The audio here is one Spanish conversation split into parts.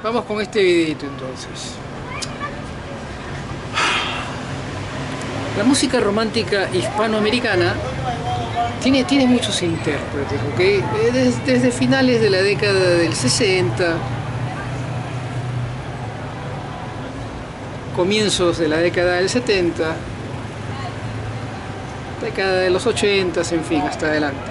Vamos con este videito entonces. La música romántica hispanoamericana tiene muchos intérpretes, ¿ok? Desde finales de la década del 60, comienzos de la década del 70, década de los 80, en fin, hasta adelante.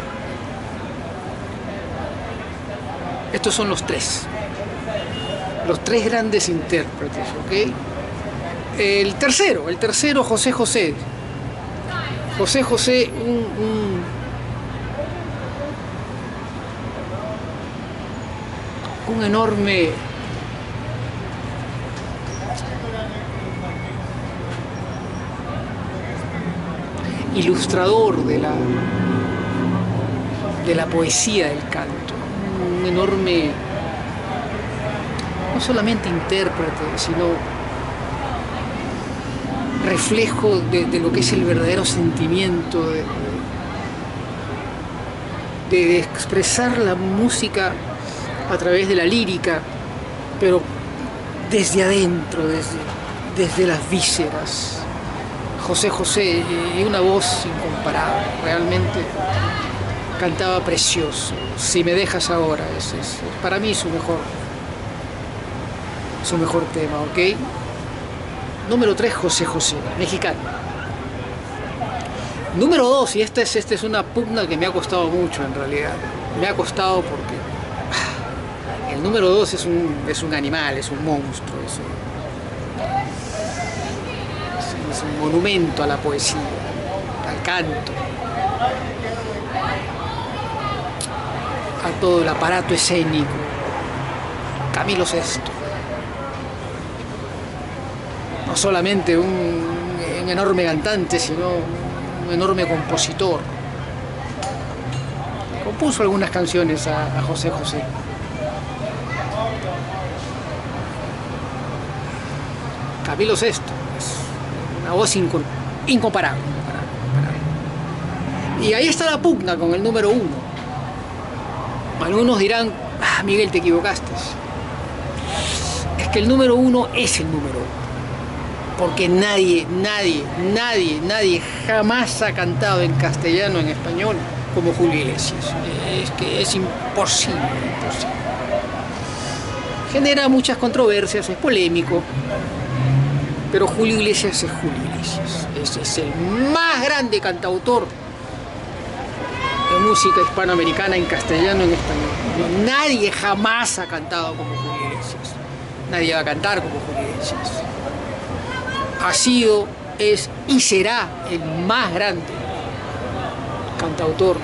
Estos son los tres grandes intérpretes, ¿ok? El tercero, José José. José José, un enorme ilustrador de la poesía del canto, un enorme, no solamente intérprete, sino reflejo de lo que es el verdadero sentimiento de expresar la música a través de la lírica, pero desde adentro, desde las vísceras. José José, y una voz incomparable, realmente cantaba precioso. Si me dejas ahora, es para mí su mejor tema, ¿ok? Número 3, José José, mexicano. Número 2, y esta es una pugna que me ha costado mucho en realidad. Me ha costado porque el número 2 es un animal, es un monstruo, es un monumento a la poesía, al canto, a todo el aparato escénico. Camilo Sesto. No solamente un enorme cantante, sino un enorme compositor. Compuso algunas canciones a José José. Camilo Sesto, es una voz incomparable. Y ahí está la pugna con el número 1. Algunos dirán, Miguel, te equivocaste. Es que el número 1 es el número 1. Porque nadie jamás ha cantado en castellano, en español, como Julio Iglesias. Es que es imposible. Genera muchas controversias, es polémico, pero Julio Iglesias es Julio Iglesias. Es el más grande cantautor de música hispanoamericana en castellano, en español. Nadie jamás ha cantado como Julio Iglesias. Nadie va a cantar como Julio Iglesias. Ha sido, es y será el más grande cantautor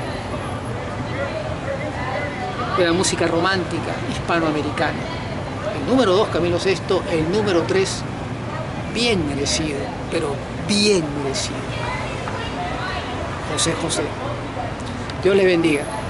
de la música romántica hispanoamericana. El número 2, Camilo Sesto. El número 3, bien merecido, pero bien merecido, José José. Dios les bendiga.